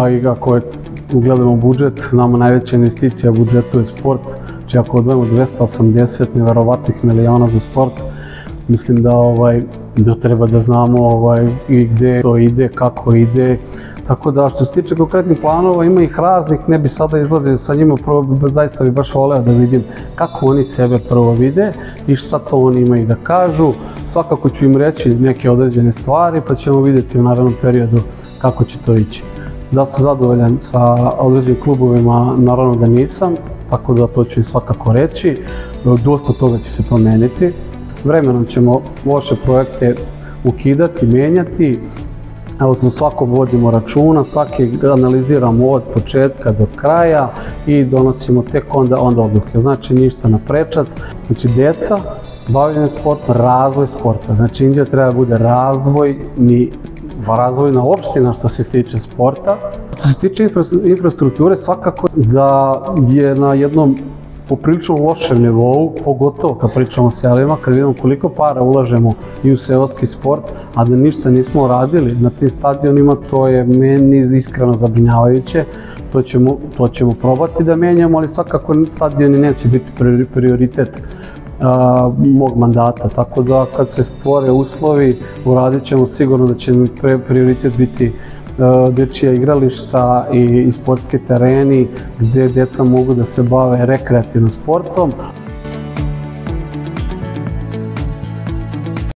a i ako gledamo budžet, nama najveća investicija u budžetu je sport, znači ako odvojimo 280 neverovatnih miliona za sport, mislim da treba da znamo i gde to ide, kako ide. Tako da što se tiče konkretnih planova, ima ih raznih, ne bi sada izlazio sa njima, prvo zaista bi baš voleo da vidim kako oni sebe prvo vide i šta to oni imaju da kažu. Svakako ću im reći neke određene stvari, pa ćemo vidjeti u narednom periodu kako će to ići. Da sam zadovoljan sa određenim klubovima, naravno da nisam, tako da to ću im svakako reći. Dosta toga će se promeniti. Vremenom ćemo loše projekte ukidati, menjati. Evo, za svako vodimo računa, svaki analiziramo od početka do kraja i donosimo tek onda odluke. Znači ništa na prečac. Znači deca, bavljenje sporta, razvoj sporta. Znači Inđija treba da bude razvojna opština što se tiče sporta. Što se tiče infrastrukture, svakako da je na jednom poprilično lošem nivou, pogotovo kad pričamo o selima, kad vidimo koliko para ulažemo i u seoski sport, a da ništa nismo radili na tim stadionima, to je meni iskreno zabrinjavajuće. To ćemo probati da menjamo, ali svakako stadioni neće biti prioritet mog mandata, tako da kad se stvore uslovi, uradit ćemo sigurno da će prioritet biti dečija igrališta i sportski tereni gde deca mogu da se bave rekreativnim sportom,